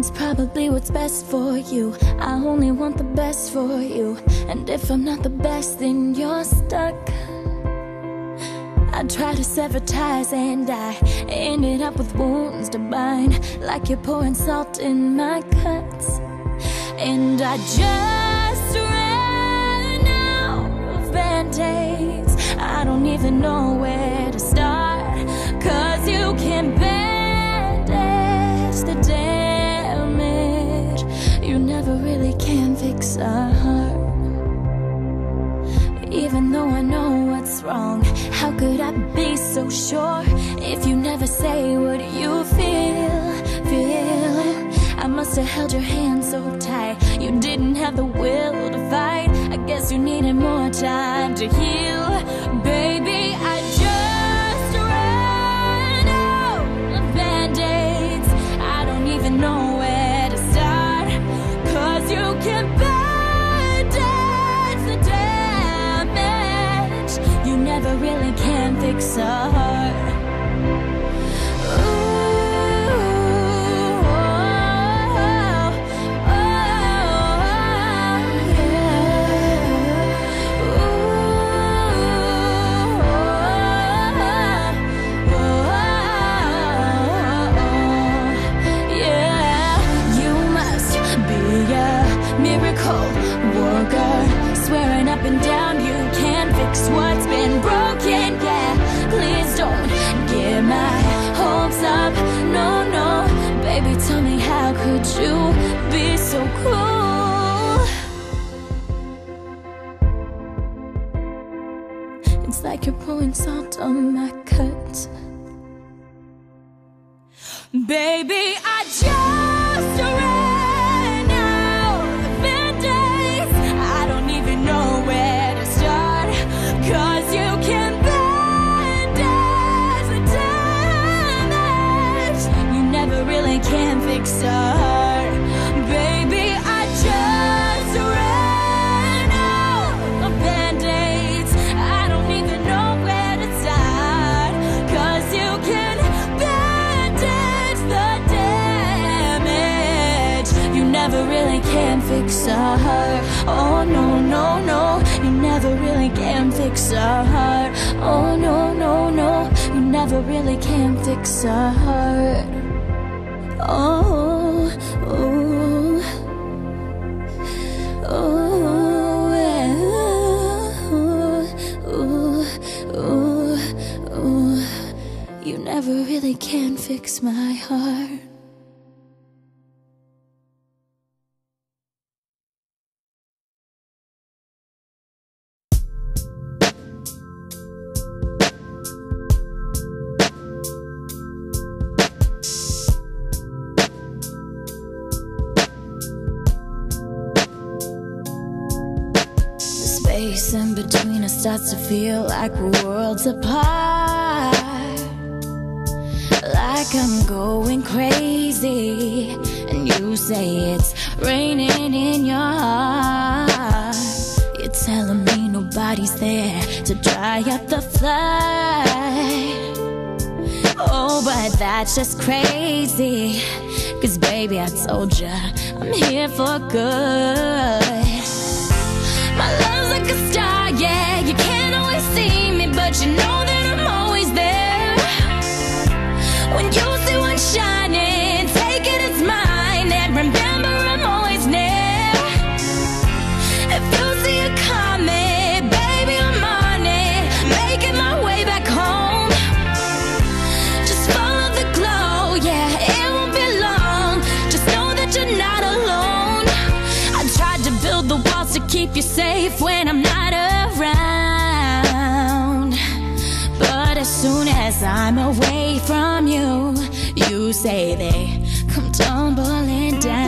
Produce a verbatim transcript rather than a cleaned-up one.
it's probably what's best for you. I only want the best for you, and if I'm not the best, then you're stuck. I tried to sever ties and I ended up with wounds to bind, like you're pouring salt in my cuts. And I just ran out of band-aids. I don't even know where to start, 'cause you can bandage the damage. You never really can fix a heart. Even though I know what's wrong, how could I be so sure if you never say what you feel, feel? I must have held your hand so tight, you didn't have the will to fight. I guess you needed more time to heal. Baby, I just ran out of band-aids. I don't even know where to start, 'cause you can bandage the damage. You never really can fix a heart. Swearing up and down you can't fix what's been broken, yeah. Please don't get my hopes up, no, no. Baby, tell me, how could you be so cruel? It's like you're pouring salt on my cut. Baby, I just ran out of band-aids. I don't even know where to start, 'cause you can bandage the damage. You never really can fix a heart. Baby, I just ran out of band-aids. I don't even know where to start, 'cause you can bandage the damage. You never really can fix a heart. Oh no, no, no, you never really can fix a heart. Oh no, no, no, you never really can fix a heart. Oh, oh, oh, oh, oh, oh. You never really can fix my heart. Space in between us starts to feel like we're worlds apart. Like I'm going crazy, and you say it's raining in your heart. You're telling me nobody's there to dry up the flood. Oh, but that's just crazy, 'cause baby, I told ya I'm here for good. My love's like a star, yeah. You can't always see me, but you know that I'm always there. When you see one shining, take it as mine, and remember I'm always near. If you see it coming, baby, I'm on it, making my way back home. Just follow the glow, yeah, it won't be long. Just know that you're not alone. I tried to build the walls to keep you safe when I'm not around, but as soon as I'm away from you, you say they come tumbling down.